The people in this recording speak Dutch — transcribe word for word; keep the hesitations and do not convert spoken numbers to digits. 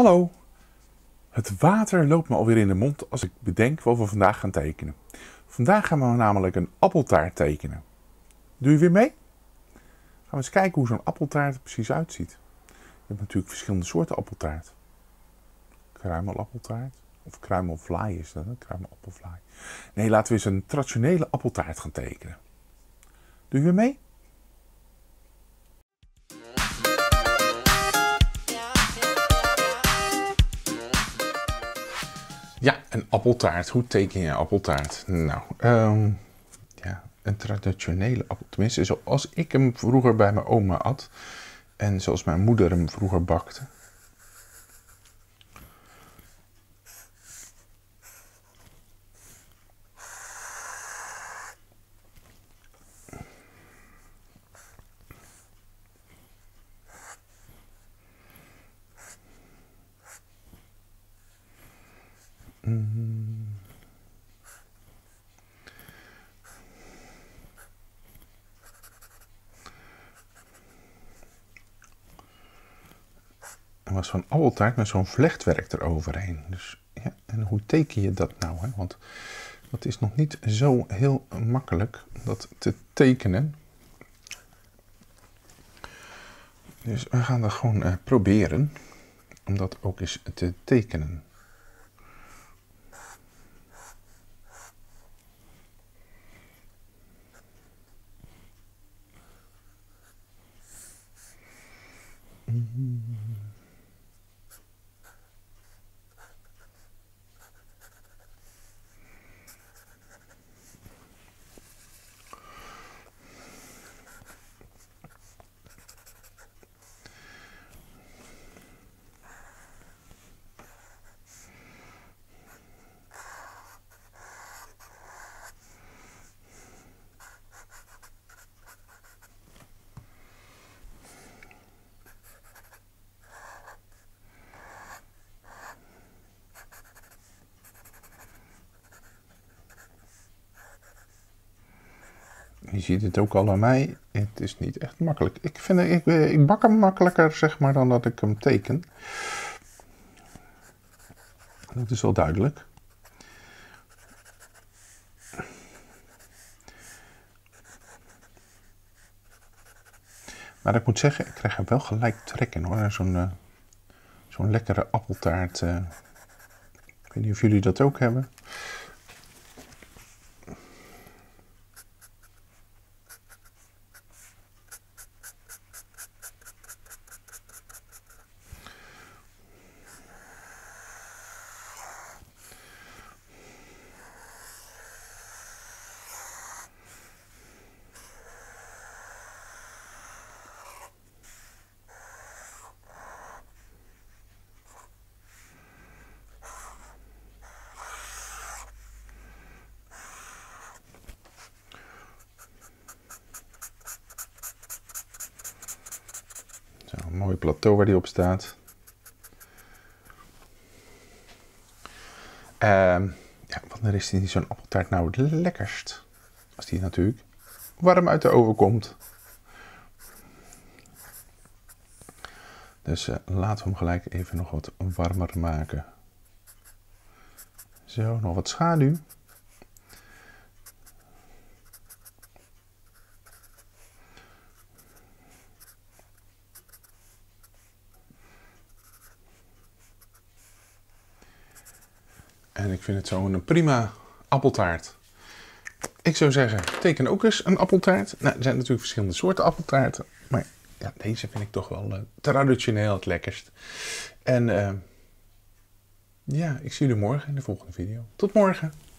Hallo, het water loopt me alweer in de mond als ik bedenk wat we vandaag gaan tekenen. Vandaag gaan we namelijk een appeltaart tekenen. Doe je weer mee? Gaan we eens kijken hoe zo'n appeltaart er precies uitziet. Je hebt natuurlijk verschillende soorten appeltaart. Kruimelappeltaart, of kruimelvlaai is dat, hè? Kruimelappelvlaai. Nee, laten we eens een traditionele appeltaart gaan tekenen. Doe je weer mee? Ja, een appeltaart. Hoe teken je een appeltaart? Nou, um, ja, een traditionele appel. Tenminste, zoals ik hem vroeger bij mijn oma at. En zoals mijn moeder hem vroeger bakte. Mm. Er was zo'n appeltaart met zo'n vlechtwerk eroverheen. Dus ja, en hoe teken je dat nou? Hè? Want dat is nog niet zo heel makkelijk om dat te tekenen. Dus we gaan dat gewoon uh, proberen om dat ook eens te tekenen. Mm-hmm. Je ziet het ook al aan mij, het is niet echt makkelijk. Ik, vind, ik, ik bak hem makkelijker, zeg maar, dan dat ik hem teken. Dat is wel duidelijk. Maar ik moet zeggen, ik krijg er wel gelijk trek in, hoor. Zo'n uh, zo'n lekkere appeltaart. Uh, ik weet niet of jullie dat ook hebben. Een mooi plateau waar die op staat. Uh, ja, wanneer is die zo'n appeltaart nou het lekkerst? Als die natuurlijk warm uit de oven komt. Dus uh, laten we hem gelijk even nog wat warmer maken. Zo, nog wat schaduw. En ik vind het zo een prima appeltaart. Ik zou zeggen, teken ook eens een appeltaart. Nou, er zijn natuurlijk verschillende soorten appeltaarten. Maar ja, deze vind ik toch wel uh, traditioneel het lekkerst. En uh, ja, ik zie jullie morgen in de volgende video. Tot morgen!